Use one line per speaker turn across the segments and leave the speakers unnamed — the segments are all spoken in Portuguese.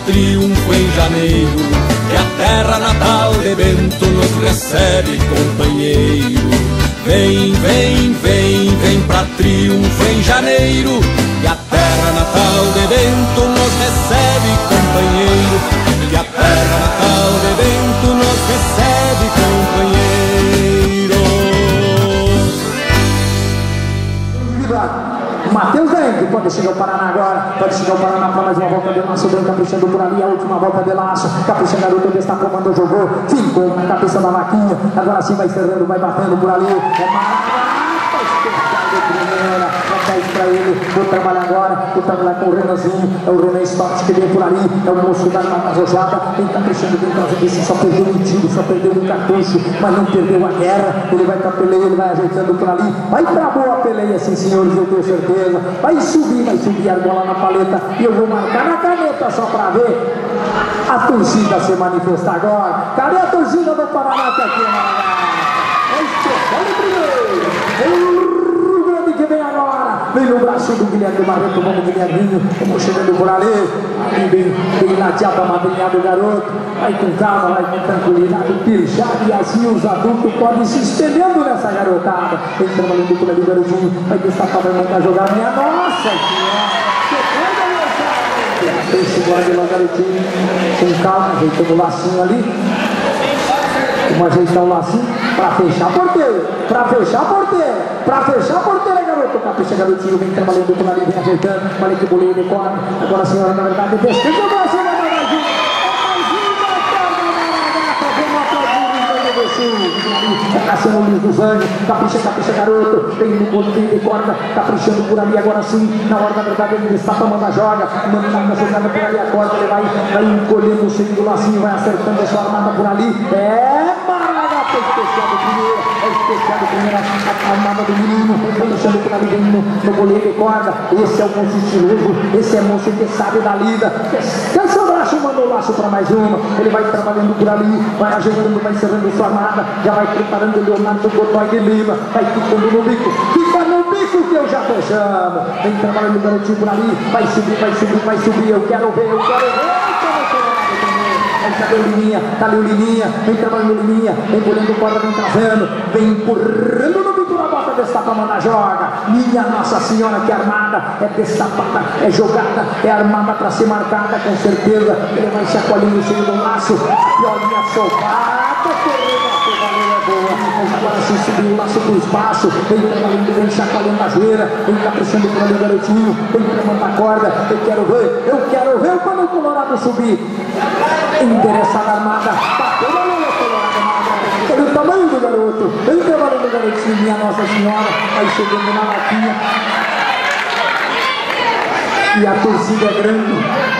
triunfo em janeiro, que a terra natal de Bento nos recebe, companheiro. Vem, vem, vem, vem pra triunfo em janeiro, que a terra natal de Bento nos recebe, companheiro. Que a terra natal de Bento nos recebe, companheiro.
Matheus Henrique pode chegar o Paraná agora, pode chegar o Paraná para mais uma volta de laço, bem caprichando por ali, a última volta de laço, capricha garoto, destacou, mandou, jogou, ficou na cabeça da vaquinha, agora sim vai cerrando, vai batendo por ali, é maravilhoso, primeira, é 10 pra ele, vou trabalhar agora, vou trabalhar com o Renanzinho, é o Renan Stott que vem por ali, é o moço da Rojada, vem caprichando, vem trazendo esse, só perdeu um tiro, só perdeu um cartucho, mas não perdeu a guerra, ele vai pra peleia, ele vai ajeitando por ali, vai pra boa peleia, sim senhores, eu tenho certeza, vai subir a argola na paleta, e eu vou marcar na caneta só pra ver a torcida se manifestar agora. Cadê a torcida do Paraná que aqui, olha o primeiro, o grande que vem agora, vem no braço do Guilherme Barreto, vamos Guilherminho, vamos chegando por ali, bem lateado, amadrinhado o garoto, vai com calma, vai com tranquilidade, pirjado, e assim os adultos podem se espelhando nessa garotada, vem trabalhando por ali o garotinho, vai destacar, vai mandar jogar, minha nossa senhora, deixa o guarda lá o garotinho, com calma, ajeitando o lacinho ali, vamos ajeitar o lacinho, pra fechar a porteira, pra fechar a porteira, pra fechar a porteira, garoto, capricha garotinho, vem trabalhando por ali, vem ajeitando, olha que boleio de corda, agora a senhora na verdade, descendo o braço, vai mais Cassiano Luiz dos Anjos, capricha, garoto, vem no boleio de corda, caprichando por ali, agora sim, na hora da verdade, ele está tomando a joga, mandando a jogada por ali, a corda, ele vai encolhendo o segundo lacinho, vai acertando a sua armada por ali, é especial do primeiro, a armada do menino, deixando por ali no boleio de corda, esse é o moço estiloso, esse é o moço que sabe da lida, cansa o braço, mandou o laço para mais uma, ele vai trabalhando por ali, vai ajeitando, vai encerrando sua armada, já vai preparando o Leonardo Godoy de Lima, vai ficando no bico, fica no bico que eu já tô chamo, vem trabalhando o garotinho por ali, vai subir, eu quero ver, cadê o Liminha? Cadê o Liminha? Vem trabalhando o Liminha, vem pulando corda, vem trazendo, vem empurrando no bico da bota, destapando na joga. Minha Nossa Senhora, que armada, é destapada, é jogada, é armada para ser marcada, com certeza. Ele vai chacoalhando o segundo laço, e olha a sovada, valeu, é boa. Agora sim subiu o laço pro espaço, vem trabalhando, vem chacoalhando a joelha, vem caprichando por ali o garotinho, vem tremando a corda, eu quero ver quando o Colorado subir. Interessada a armada, bateu na lua, Colorado, olha o tamanho do garoto, vem trabalhando o garotinho, minha Nossa Senhora, vai chegando na latinha, e a torcida é grande.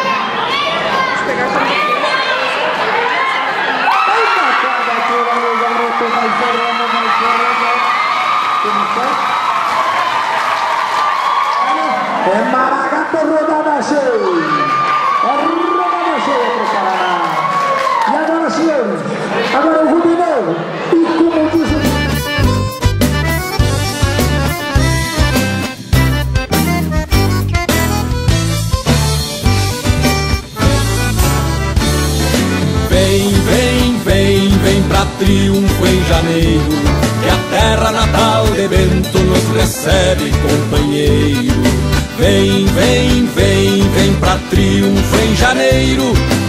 É Maragato, rodada cheia. É rodada cheia pro Paraná. E agora, senhores, agora o Rubinão. E como diz o...
Vem, vem, vem, vem pra triunfo em janeiro, que a terra natal de Bento nos recebe, companheiro. Vem, vem, vem, vem pra triunfo em janeiro,